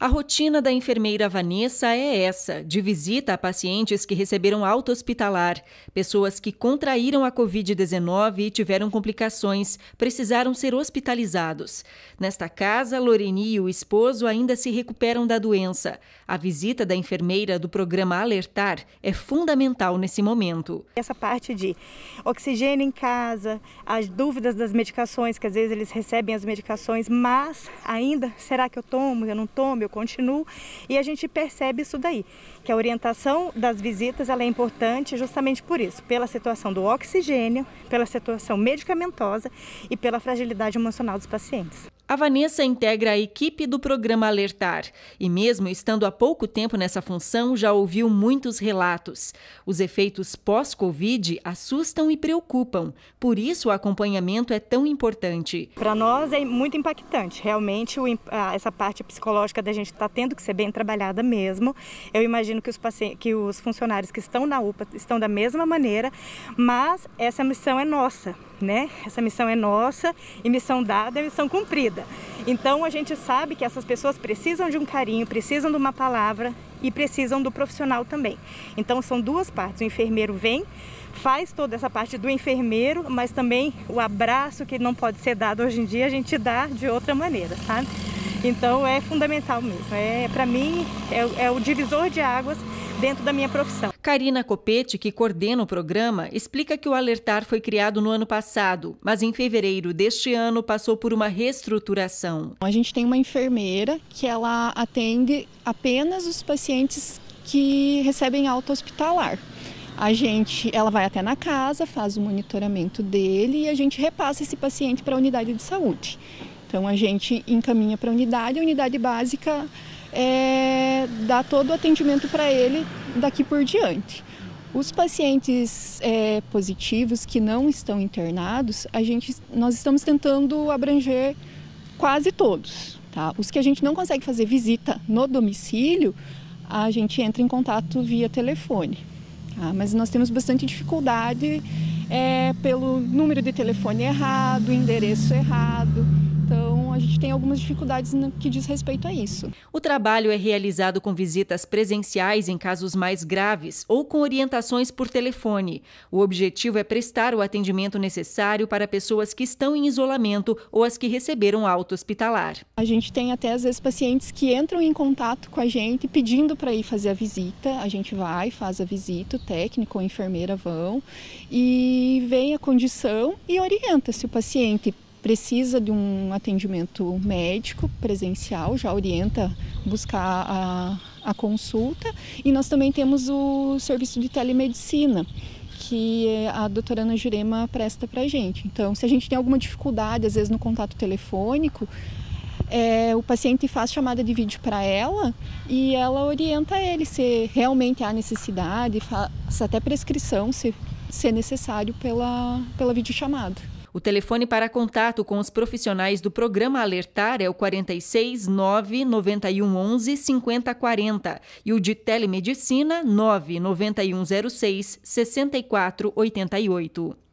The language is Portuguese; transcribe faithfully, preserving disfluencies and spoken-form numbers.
A rotina da enfermeira Vanessa é essa, de visita a pacientes que receberam alta hospitalar, pessoas que contraíram a covid dezenove e tiveram complicações, precisaram ser hospitalizados. Nesta casa, Loreni e o esposo ainda se recuperam da doença. A visita da enfermeira do programa Alertar é fundamental nesse momento. Essa parte de oxigênio em casa, as dúvidas das medicações, que às vezes eles recebem as medicações, mas ainda, será que eu tomo, eu não tomo, eu continuo, e a gente percebe isso daí, que a orientação das visitas ela é importante justamente por isso, pela situação do oxigênio, pela situação medicamentosa e pela fragilidade emocional dos pacientes. A Vanessa integra a equipe do programa Alertar e, mesmo estando há pouco tempo nessa função, já ouviu muitos relatos. Os efeitos pós-Covid assustam e preocupam, por isso o acompanhamento é tão importante. Para nós é muito impactante, realmente o, essa parte psicológica da gente está tendo que ser bem trabalhada mesmo. Eu imagino que os, pacientes, que os funcionários que estão na U P A estão da mesma maneira, mas essa missão é nossa, né? Essa missão é nossa e missão dada é missão cumprida. Então a gente sabe que essas pessoas precisam de um carinho, precisam de uma palavra e precisam do profissional também. Então são duas partes, o enfermeiro vem, faz toda essa parte do enfermeiro, mas também o abraço que não pode ser dado hoje em dia, a gente dá de outra maneira, sabe? Então é fundamental mesmo, é, para mim é, é o divisor de águas dentro da minha profissão. Karina Copete, que coordena o programa, explica que o Alertar foi criado no ano passado, mas em fevereiro deste ano passou por uma reestruturação. A gente tem uma enfermeira que ela atende apenas os pacientes que recebem alta hospitalar. A gente, ela vai até na casa, faz o monitoramento dele e a gente repassa esse paciente para a unidade de saúde. Então a gente encaminha para a unidade, a unidade básica É, dá todo o atendimento para ele daqui por diante. Os pacientes é, positivos que não estão internados, a gente, nós estamos tentando abranger quase todos. Tá? Os que a gente não consegue fazer visita no domicílio, a gente entra em contato via telefone. Tá? Mas nós temos bastante dificuldade é, pelo número de telefone errado, endereço errado. Então, a gente tem algumas dificuldades no que diz respeito a isso. O trabalho é realizado com visitas presenciais em casos mais graves ou com orientações por telefone. O objetivo é prestar o atendimento necessário para pessoas que estão em isolamento ou as que receberam alta hospitalar. A gente tem até, às vezes, pacientes que entram em contato com a gente pedindo para ir fazer a visita. A gente vai, faz a visita, o técnico ou a enfermeira vão e vem a condição e orienta se o paciente precisa de um atendimento médico presencial, já orienta buscar a, a consulta. E nós também temos o serviço de telemedicina, que a doutora Ana Jurema presta para a gente. Então, se a gente tem alguma dificuldade, às vezes no contato telefônico, é, o paciente faz chamada de vídeo para ela e ela orienta ele se realmente há necessidade, faz até prescrição, se, se necessário, pela, pela videochamada. O telefone para contato com os profissionais do programa Alertar é o quarenta e seis, nove, noventa e um, onze, cinquenta, quarenta e o de telemedicina nove, noventa e um, zero seis, sessenta e quatro, oitenta e oito.